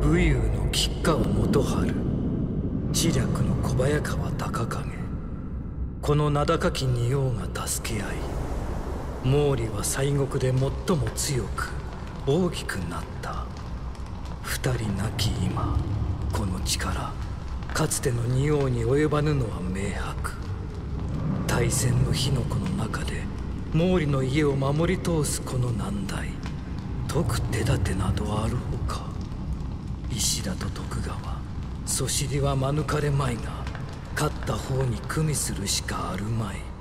武勇の吉川元春、知略の小早川高景、この名高き仁王が助け合い、毛利は西国で最も強く大きくなった。二人亡き今、この力かつての仁王に及ばぬのは明白。大戦の火の粉の中で毛利の家を守り通すこの難題、解く手立てなどあるほか。石田と徳川、そしりは免れまいが、勝った方に組みするしかあるまい。